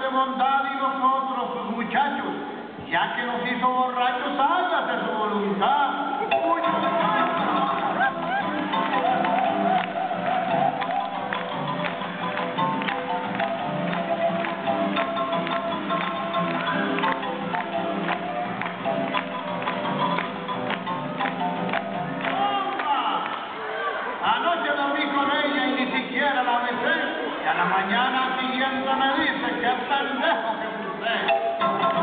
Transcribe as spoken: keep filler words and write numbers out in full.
de bondad y nosotros, sus muchachos, ya que nos hizo borrachos, hágase su voluntad. Anoche dormí con ella y ni siquiera la besé, y a la mañana siguiente me dice que pendejo que usted.